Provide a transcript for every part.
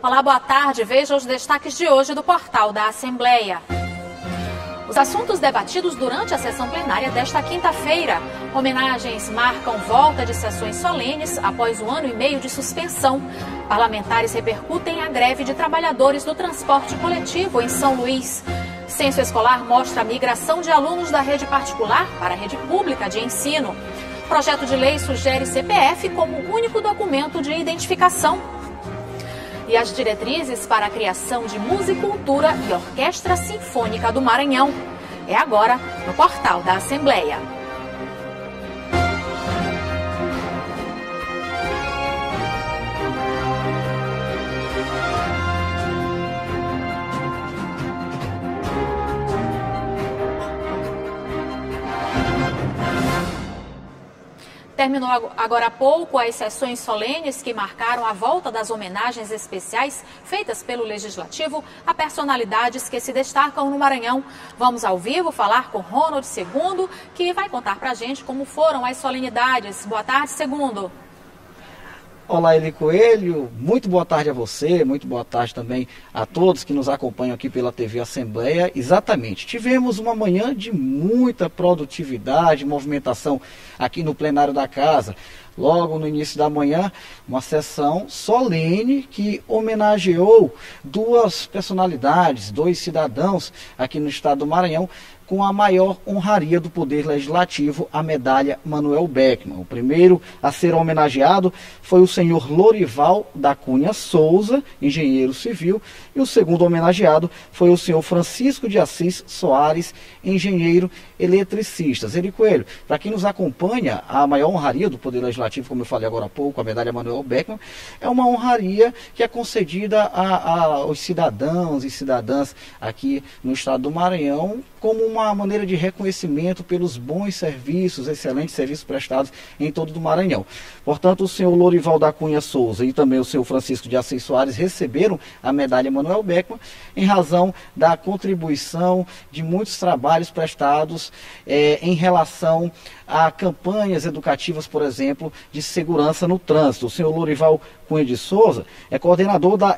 Olá, boa tarde. Veja os destaques de hoje do portal da Assembleia. Os assuntos debatidos durante a sessão plenária desta quinta-feira. Homenagens marcam volta de sessões solenes após 1 ano e meio de suspensão. Parlamentares repercutem a greve de trabalhadores do transporte coletivo em São Luís. Censo escolar mostra a migração de alunos da rede particular para a rede pública de ensino. Projeto de lei sugere CPF como único documento de identificação. E as diretrizes para a criação de musicultura e orquestra sinfônica do Maranhão. É agora no portal da Assembleia. Terminou agora há pouco as sessões solenes que marcaram a volta das homenagens especiais feitas pelo Legislativo a personalidades que se destacam no Maranhão. Vamos ao vivo falar com Ronald II, que vai contar pra gente como foram as solenidades. Boa tarde, Segundo. Olá, Eli Coelho, muito boa tarde a você, muito boa tarde também a todos que nos acompanham aqui pela TV Assembleia. Exatamente, tivemos uma manhã de muita produtividade, movimentação aqui no plenário da Casa. Logo no início da manhã, uma sessão solene que homenageou duas personalidades, dois cidadãos aqui no estado do Maranhão, com a maior honraria do Poder Legislativo, a medalha Manuel Beckmann. O primeiro a ser homenageado foi o senhor Lorival da Cunha Souza, engenheiro civil, e o segundo homenageado foi o senhor Francisco de Assis Soares, engenheiro eletricista. Eli Coelho, para quem nos acompanha, a maior honraria do Poder Legislativo, como eu falei agora há pouco, a medalha Manuel Beckmann, é uma honraria que é concedida aos cidadãos e cidadãs aqui no estado do Maranhão, como uma maneira de reconhecimento pelos bons serviços, excelentes serviços prestados em todo o Maranhão. Portanto, o senhor Lorival da Cunha Souza e também o senhor Francisco de Assis Soares receberam a medalha Manuel Beckmann em razão da contribuição de muitos trabalhos prestados em relação a campanhas educativas, por exemplo, de segurança no trânsito. O senhor Lorival Cunha de Souza é coordenador da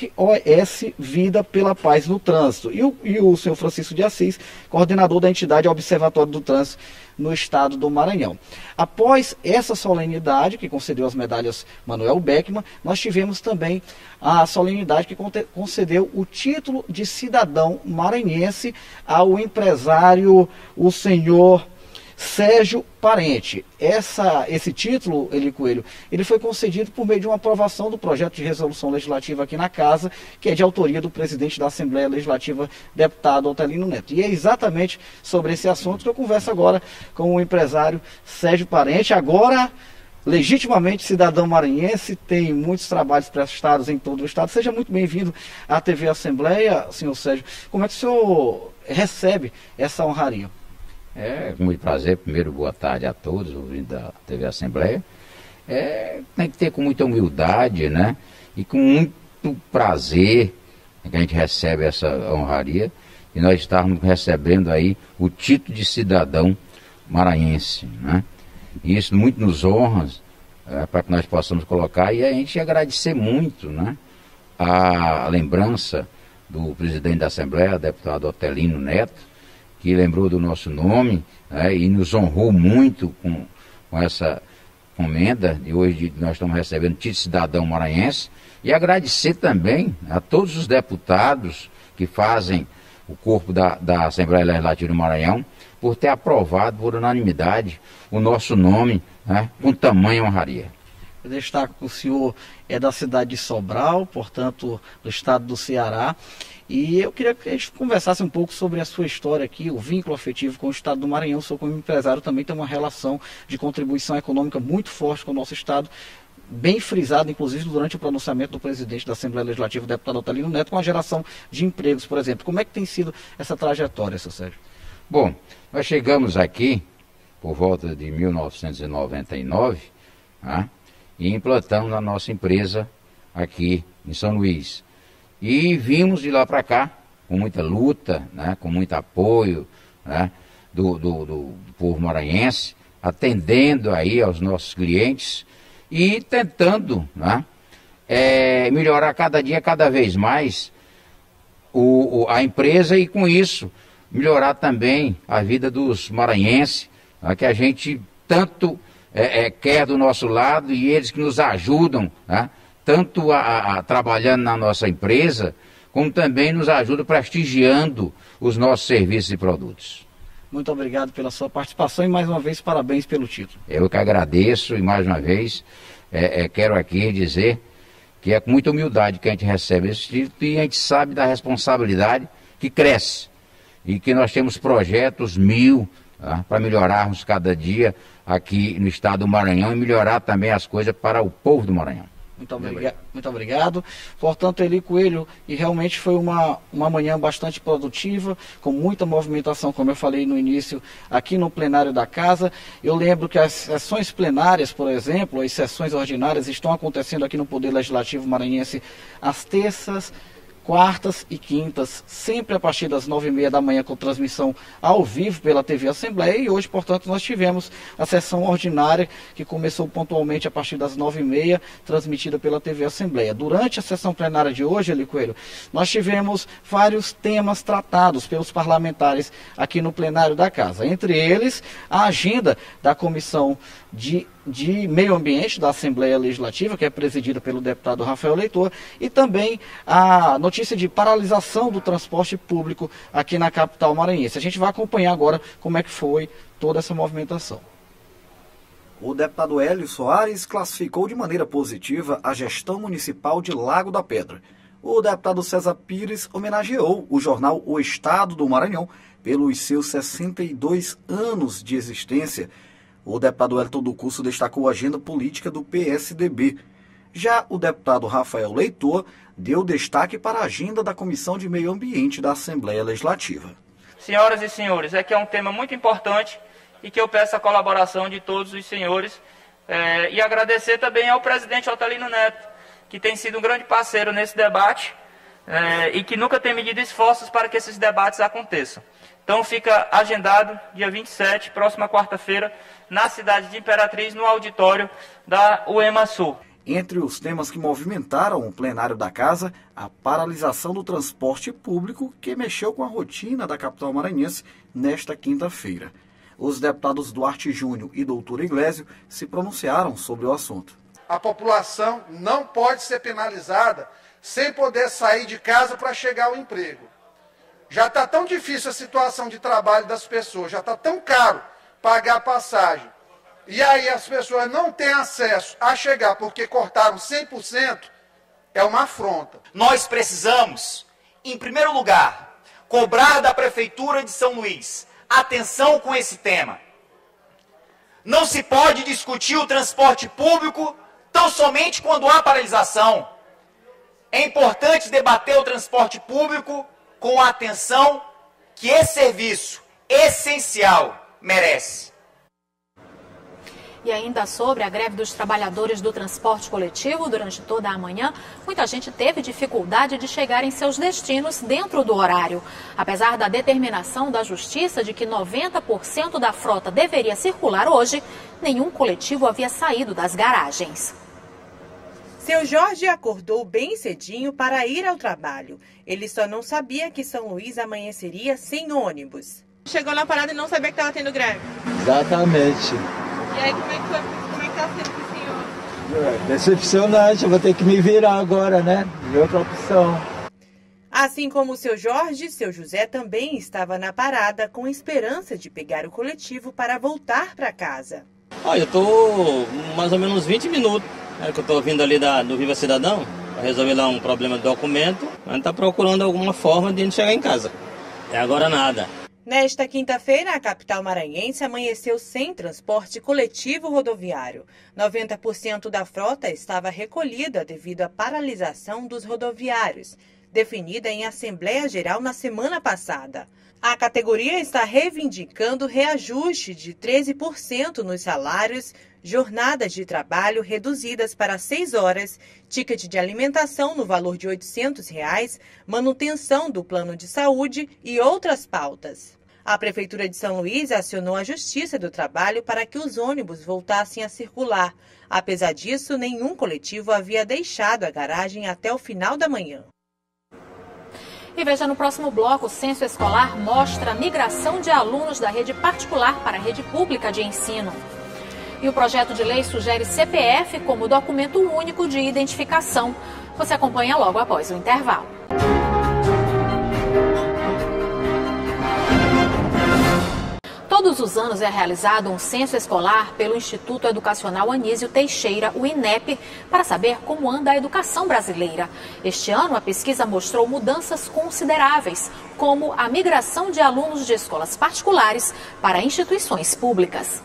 SOS Vida pela Paz no Trânsito e o senhor Francisco de Assis, coordenador da entidade Observatório do Trânsito no estado do Maranhão. Após essa solenidade que concedeu as medalhas Manuel Beckmann, nós tivemos também a solenidade que concedeu o título de cidadão maranhense ao empresário, o senhor Sérgio Parente. Esse título, Eli Coelho, ele foi concedido por meio de uma aprovação do projeto de resolução legislativa aqui na Casa, que é de autoria do presidente da Assembleia Legislativa, deputado Otelino Neto. E é exatamente sobre esse assunto que eu converso agora com o empresário Sérgio Parente, agora legitimamente cidadão maranhense, tem muitos trabalhos prestados em todo o estado. Seja muito bem-vindo à TV Assembleia, senhor Sérgio. Como é que o senhor recebe essa honraria? Com muito prazer. Primeiro, boa tarde a todos, ouvintes da TV Assembleia. Tem que ter com muita humildade, né? E com muito prazer que a gente recebe essa honraria. E nós estamos recebendo aí o título de cidadão maranhense, né? E isso muito nos honra, para que nós possamos colocar. E a gente agradecer muito, né? A lembrança do presidente da Assembleia, deputado Otelino Neto, que lembrou do nosso nome, né, e nos honrou muito com essa comenda. E hoje nós estamos recebendo o título de cidadão maranhense. E agradecer também a todos os deputados que fazem o corpo da Assembleia Legislativa do Maranhão por ter aprovado por unanimidade o nosso nome, né, com tamanha honraria. Eu destaco que o senhor é da cidade de Sobral, portanto, do estado do Ceará. E eu queria que a gente conversasse um pouco sobre a sua história aqui, o vínculo afetivo com o estado do Maranhão. O senhor, como empresário, também tem uma relação de contribuição econômica muito forte com o nosso estado, bem frisado, inclusive, durante o pronunciamento do presidente da Assembleia Legislativa, o deputado Otelino Neto, com a geração de empregos, por exemplo. Como é que tem sido essa trajetória, seu Sérgio? Bom, nós chegamos aqui por volta de 1999, né, e implantamos a nossa empresa aqui em São Luís. E vimos de lá para cá, com muita luta, né, com muito apoio, né, do povo maranhense, atendendo aí aos nossos clientes e tentando, né, melhorar cada dia, cada vez mais a empresa e com isso melhorar também a vida dos maranhenses, que a gente tanto quer do nosso lado e eles que nos ajudam, tanto trabalhando na nossa empresa, como também nos ajudam prestigiando os nossos serviços e produtos. Muito obrigado pela sua participação e mais uma vez parabéns pelo título. Eu que agradeço e mais uma vez quero aqui dizer que é com muita humildade que a gente recebe esse título e a gente sabe da responsabilidade que cresce e que nós temos projetos 1000 para melhorarmos cada dia aqui no estado do Maranhão e melhorar também as coisas para o povo do Maranhão. Muito obrigado. Portanto, Eli Coelho, e realmente foi uma manhã bastante produtiva, com muita movimentação, como eu falei no início, aqui no plenário da casa. Eu lembro que as sessões plenárias, por exemplo, as sessões ordinárias estão acontecendo aqui no Poder Legislativo Maranhense às terças, quartas e quintas, sempre a partir das 9h30 da manhã, com transmissão ao vivo pela TV Assembleia. E hoje, portanto, nós tivemos a sessão ordinária, que começou pontualmente a partir das 9h30, transmitida pela TV Assembleia. Durante a sessão plenária de hoje, Eli Coelho, nós tivemos vários temas tratados pelos parlamentares aqui no plenário da casa. Entre eles, a agenda da Comissão de Meio Ambiente da Assembleia Legislativa, que é presidida pelo deputado Rafael Leitor, e também a notícia de paralisação do transporte público aqui na capital maranhense. A gente vai acompanhar agora como é que foi toda essa movimentação. O deputado Hélio Soares classificou de maneira positiva a gestão municipal de Lago da Pedra. O deputado César Pires homenageou o jornal O Estado do Maranhão pelos seus 62 anos de existência. O deputado Elton do Curso destacou a agenda política do PSDB. Já o deputado Rafael Leitor deu destaque para a agenda da Comissão de Meio Ambiente da Assembleia Legislativa. Senhoras e senhores, é que é um tema muito importante e que eu peço a colaboração de todos os senhores e agradecer também ao presidente Otelino Neto, que tem sido um grande parceiro nesse debate e que nunca tem medido esforços para que esses debates aconteçam. Então fica agendado dia 27, próxima quarta-feira, na cidade de Imperatriz, no auditório da UEMA Sul. Entre os temas que movimentaram o plenário da casa, a paralisação do transporte público, que mexeu com a rotina da capital maranhense nesta quinta-feira. Os deputados Duarte Júnior e Doutor Iglesio se pronunciaram sobre o assunto. A população não pode ser penalizada sem poder sair de casa para chegar ao emprego. Já está tão difícil a situação de trabalho das pessoas, já está tão caro pagar passagem. E aí as pessoas não têm acesso a chegar porque cortaram 100%, é uma afronta. Nós precisamos, em primeiro lugar, cobrar da Prefeitura de São Luís atenção com esse tema. Não se pode discutir o transporte público tão somente quando há paralisação. É importante debater o transporte público com a atenção que esse serviço essencial merece. E ainda sobre a greve dos trabalhadores do transporte coletivo, durante toda a manhã, muita gente teve dificuldade de chegar em seus destinos dentro do horário. Apesar da determinação da Justiça de que 90% da frota deveria circular hoje, nenhum coletivo havia saído das garagens. Seu Jorge acordou bem cedinho para ir ao trabalho. Ele só não sabia que São Luís amanheceria sem ônibus. Chegou na parada e não sabia que estava tendo greve? Exatamente. E aí, como é que está sendo pro senhor? Decepcionante, eu vou ter que me virar agora, né? De outra opção. Assim como o seu Jorge, seu José também estava na parada com esperança de pegar o coletivo para voltar para casa. Olha, eu estou mais ou menos 20 minutos, que eu estou vindo ali do Viva Cidadão, para resolver lá um problema de documento. A gente está procurando alguma forma de a gente chegar em casa. Até agora nada. Nesta quinta-feira, a capital maranhense amanheceu sem transporte coletivo rodoviário. 90% da frota estava recolhida devido à paralisação dos rodoviários, definida em Assembleia Geral na semana passada. A categoria está reivindicando reajuste de 13% nos salários, jornadas de trabalho reduzidas para 6 horas, ticket de alimentação no valor de R$ 800, manutenção do plano de saúde e outras pautas. A Prefeitura de São Luís acionou a Justiça do Trabalho para que os ônibus voltassem a circular. Apesar disso, nenhum coletivo havia deixado a garagem até o final da manhã. E veja no próximo bloco, o censo escolar mostra a migração de alunos da rede particular para a rede pública de ensino. E o projeto de lei sugere CPF como documento único de identificação. Você acompanha logo após o intervalo. Todos os anos é realizado um censo escolar pelo Instituto Educacional Anísio Teixeira, o INEP, para saber como anda a educação brasileira. Este ano, a pesquisa mostrou mudanças consideráveis, como a migração de alunos de escolas particulares para instituições públicas.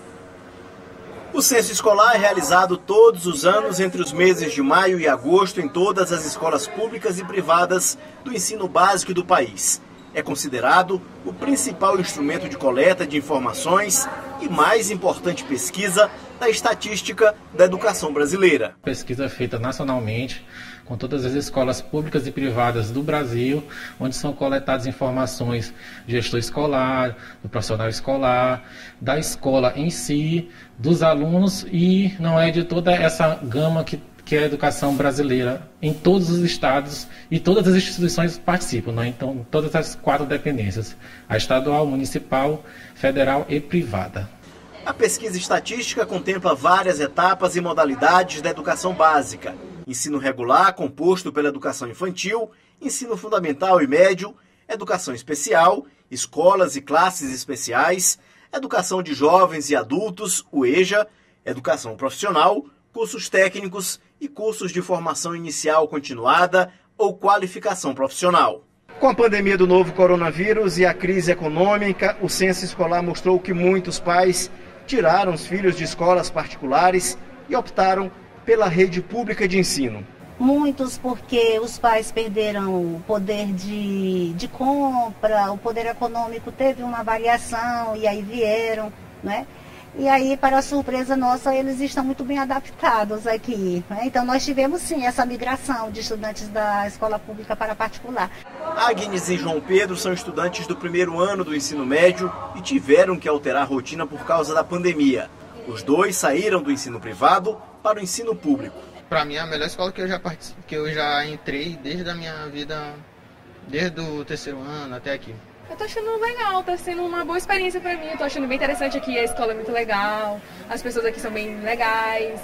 O censo escolar é realizado todos os anos entre os meses de maio e agosto em todas as escolas públicas e privadas do ensino básico do país. É considerado o principal instrumento de coleta de informações e mais importante pesquisa da estatística da educação brasileira. Pesquisa feita nacionalmente com todas as escolas públicas e privadas do Brasil, onde são coletadas informações do gestor escolar, do profissional escolar, da escola em si, dos alunos e não é de toda essa gama que é a educação brasileira em todos os estados e todas as instituições participam, né? Então, todas as 4 dependências, a estadual, municipal, federal e privada. A pesquisa estatística contempla várias etapas e modalidades da educação básica. Ensino regular, composto pela educação infantil, ensino fundamental e médio, educação especial, escolas e classes especiais, educação de jovens e adultos, o EJA, educação profissional, cursos técnicos e cursos de formação inicial continuada ou qualificação profissional. Com a pandemia do novo coronavírus e a crise econômica, o censo escolar mostrou que muitos pais tiraram os filhos de escolas particulares e optaram pela rede pública de ensino. Muitos porque os pais perderam o poder de compra, o poder econômico teve uma variação e aí vieram, né? E aí, para a surpresa nossa, eles estão muito bem adaptados aqui, né? Então nós tivemos sim essa migração de estudantes da escola pública para a particular. Agnes e João Pedro são estudantes do primeiro ano do ensino médio e tiveram que alterar a rotina por causa da pandemia. Os dois saíram do ensino privado para o ensino público. Para mim é a melhor escola que eu já entrei desde a minha vida, desde o terceiro ano até aqui. Eu tô achando legal, tá sendo uma boa experiência pra mim, eu tô achando bem interessante aqui, a escola é muito legal, as pessoas aqui são bem legais,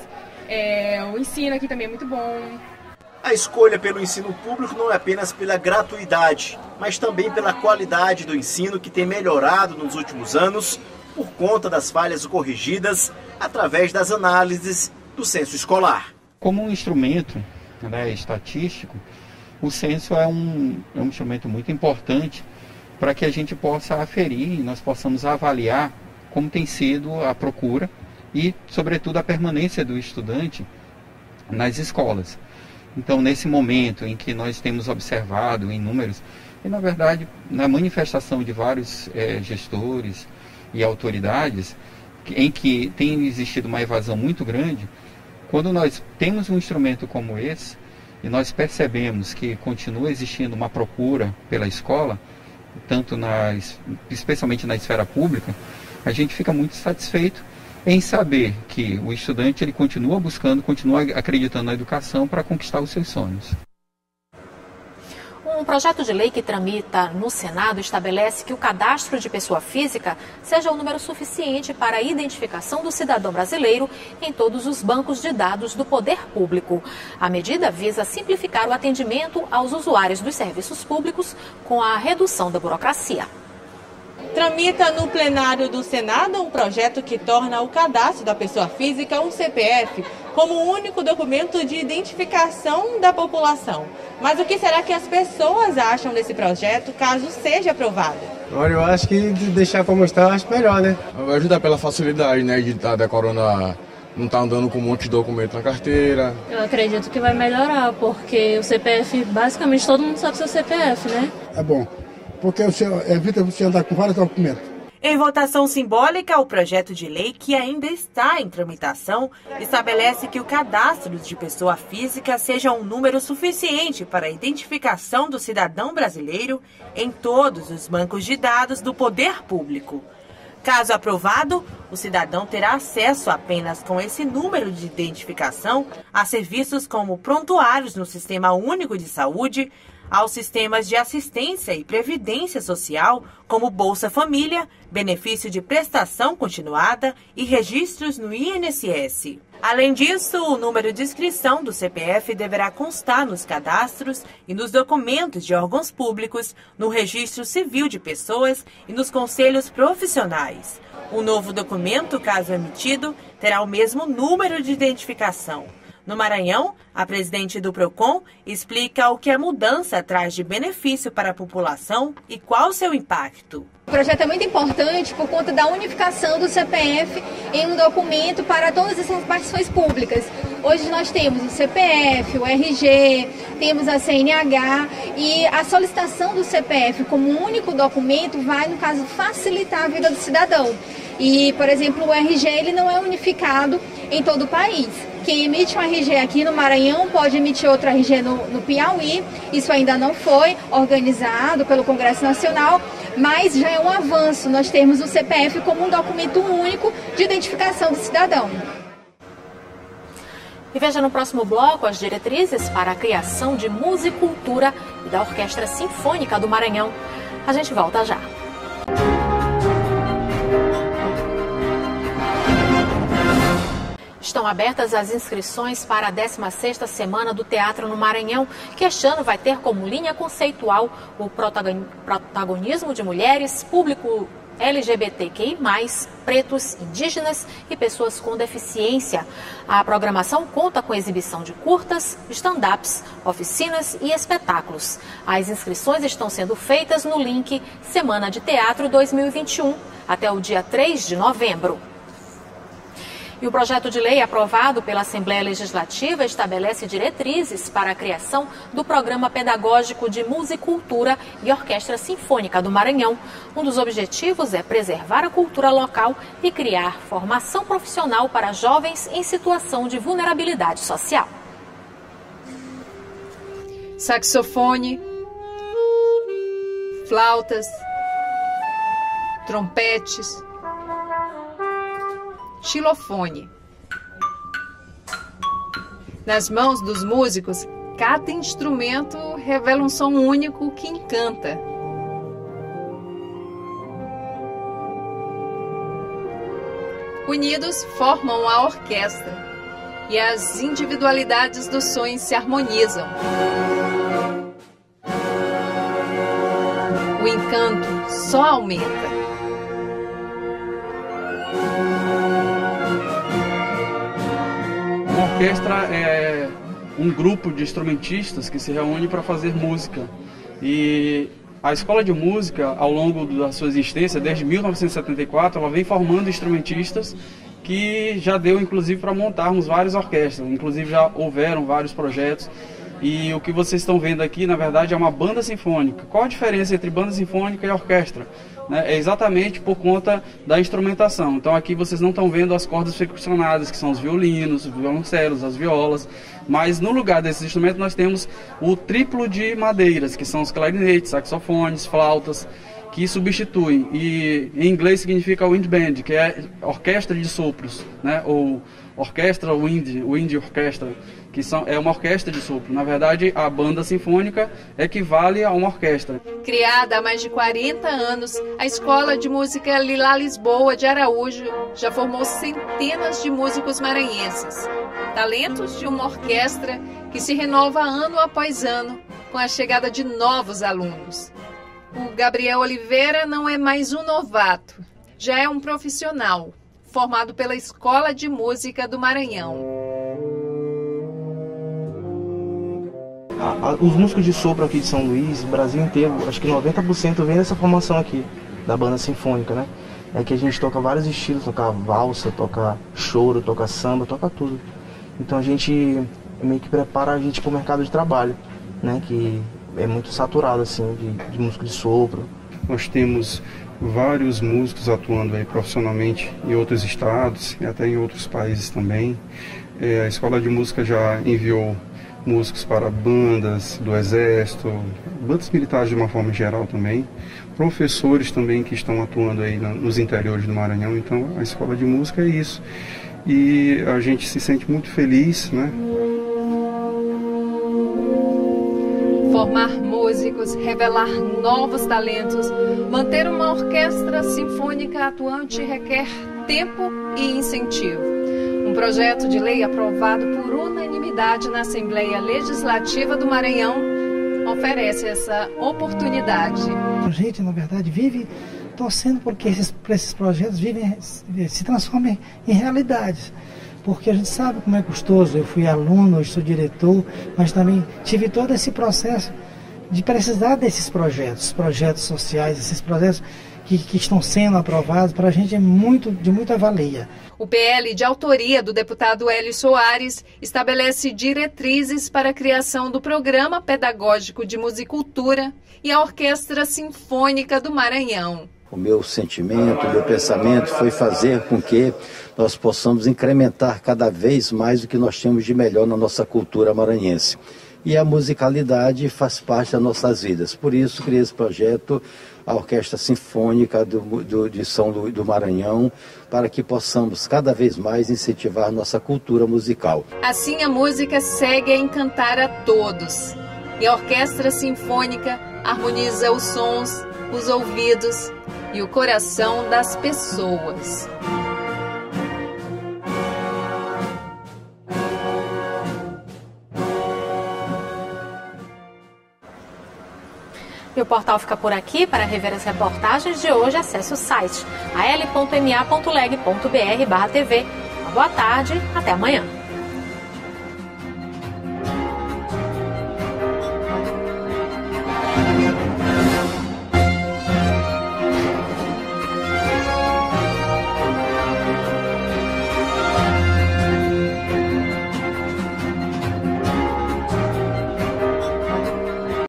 o ensino aqui também é muito bom. A escolha pelo ensino público não é apenas pela gratuidade, mas também pela qualidade do ensino que tem melhorado nos últimos anos por conta das falhas corrigidas através das análises do censo escolar. Como um instrumento, né, estatístico, o censo é um instrumento muito importante para que a gente possa aferir, nós possamos avaliar como tem sido a procura e, sobretudo, a permanência do estudante nas escolas. Então, nesse momento em que nós temos observado em números, e na verdade, na manifestação de vários gestores e autoridades, em que tem existido uma evasão muito grande, quando nós temos um instrumento como esse, e nós percebemos que continua existindo uma procura pela escola, tanto especialmente na esfera pública, a gente fica muito satisfeito em saber que o estudante ele continua buscando, continua acreditando na educação para conquistar os seus sonhos. Um projeto de lei que tramita no Senado estabelece que o cadastro de pessoa física seja o número suficiente para a identificação do cidadão brasileiro em todos os bancos de dados do poder público. A medida visa simplificar o atendimento aos usuários dos serviços públicos com a redução da burocracia. Tramita no plenário do Senado um projeto que torna o cadastro da pessoa física, um CPF, como o único documento de identificação da população. Mas o que será que as pessoas acham desse projeto, caso seja aprovado? Olha, eu acho que deixar como está, eu acho melhor, né? Vai ajudar pela facilidade, né, de estar decorando não estar andando com um monte de documento na carteira. Eu acredito que vai melhorar, porque o CPF, basicamente todo mundo sabe seu CPF, né? É bom, porque você evita você andar com vários documentos. Em votação simbólica, o projeto de lei, que ainda está em tramitação, estabelece que o cadastro de pessoa física seja um número suficiente para a identificação do cidadão brasileiro em todos os bancos de dados do poder público. Caso aprovado, o cidadão terá acesso apenas com esse número de identificação a serviços como prontuários no Sistema Único de Saúde, aos sistemas de assistência e previdência social, como Bolsa Família, benefício de prestação continuada e registros no INSS. Além disso, o número de inscrição do CPF deverá constar nos cadastros e nos documentos de órgãos públicos, no registro civil de pessoas e nos conselhos profissionais. O novo documento, caso emitido, terá o mesmo número de identificação. No Maranhão, a presidente do PROCON explica o que a mudança traz de benefício para a população e qual o seu impacto. O projeto é muito importante por conta da unificação do CPF em um documento para todas as repartições públicas. Hoje nós temos o CPF, o RG, temos a CNH e a solicitação do CPF como um único documento vai, no caso, facilitar a vida do cidadão. E, por exemplo, o RG ele não é unificado em todo o país. Quem emite um RG aqui no Maranhão pode emitir outro RG no Piauí. Isso ainda não foi organizado pelo Congresso Nacional, mas já é um avanço nós termos o CPF como um documento único de identificação do cidadão. E veja no próximo bloco as diretrizes para a criação de musicultura e da Orquestra Sinfônica do Maranhão. A gente volta já. Estão abertas as inscrições para a 16ª Semana do Teatro no Maranhão, que este ano vai ter como linha conceitual o protagonismo de mulheres, público LGBTQI+, pretos, indígenas e pessoas com deficiência. A programação conta com exibição de curtas, stand-ups, oficinas e espetáculos. As inscrições estão sendo feitas no link Semana de Teatro 2021, até o dia 3 de novembro. E o projeto de lei aprovado pela Assembleia Legislativa estabelece diretrizes para a criação do Programa Pedagógico de Musicultura e Orquestra Sinfônica do Maranhão. Um dos objetivos é preservar a cultura local e criar formação profissional para jovens em situação de vulnerabilidade social. Saxofone, flautas, trompetes, xilofone. Nas mãos dos músicos, cada instrumento revela um som único que encanta. Unidos formam a orquestra e as individualidades dos sons se harmonizam. O encanto só aumenta. Uma orquestra é um grupo de instrumentistas que se reúne para fazer música. E a Escola de Música, ao longo da sua existência, desde 1974, ela vem formando instrumentistas que já deu, inclusive, para montarmos várias orquestras. Inclusive, já houveram vários projetos. E o que vocês estão vendo aqui, na verdade, é uma banda sinfônica. Qual a diferença entre banda sinfônica e orquestra? É exatamente por conta da instrumentação. Então aqui vocês não estão vendo as cordas percussionadas, que são os violinos, os violoncelos, as violas, mas no lugar desses instrumentos nós temos o triplo de madeiras, que são os clarinetes, saxofones, flautas, que substituem. E em inglês significa wind band, que é orquestra de sopros, né? Ou orquestra wind orquestra, que é uma orquestra de sopro. Na verdade, a banda sinfônica equivale a uma orquestra. Criada há mais de 40 anos, a Escola de Música Lila Lisboa de Araújo já formou centenas de músicos maranhenses. Talentos de uma orquestra que se renova ano após ano, com a chegada de novos alunos. O Gabriel Oliveira não é mais um novato, já é um profissional, formado pela Escola de Música do Maranhão. Os músicos de sopro aqui de São Luís, Brasil inteiro, acho que 90% vem dessa formação aqui, da banda sinfônica, né? É que a gente toca vários estilos, toca valsa, toca choro, toca samba, toca tudo. Então a gente meio que prepara a gente para o mercado de trabalho, né? Que é muito saturado, assim, de música de sopro. Nós temos vários músicos atuando aí profissionalmente em outros estados e até em outros países também. A Escola de Música já enviou músicos para bandas do Exército, bandas militares de uma forma geral também, professores também que estão atuando aí nos interiores do Maranhão. Então a Escola de Música é isso. E a gente se sente muito feliz, né? Formar músicos, revelar novos talentos, manter uma orquestra sinfônica atuante requer tempo e incentivo. Um projeto de lei aprovado por unanimidade na Assembleia Legislativa do Maranhão oferece essa oportunidade. A gente, na verdade, vive torcendo porque esses projetos se transformem em realidades. Porque a gente sabe como é custoso. Eu fui aluno, hoje sou diretor, mas também tive todo esse processo de precisar desses projetos sociais, esses projetos que estão sendo aprovados, para a gente é de muita valia. O PL, de autoria do deputado Hélio Soares, estabelece diretrizes para a criação do Programa Pedagógico de Musicultura e a Orquestra Sinfônica do Maranhão. O meu sentimento, o meu pensamento foi fazer com que nós possamos incrementar cada vez mais o que nós temos de melhor na nossa cultura maranhense. E a musicalidade faz parte das nossas vidas. Por isso, criei esse projeto, a Orquestra Sinfônica de São Luís do Maranhão, para que possamos cada vez mais incentivar nossa cultura musical. Assim, a música segue a encantar a todos. E a Orquestra Sinfônica harmoniza os sons, os ouvidos e o coração das pessoas. E o portal fica por aqui. Para rever as reportagens de hoje, acesse o site al.ma.leg.br/tv. Uma boa tarde, até amanhã.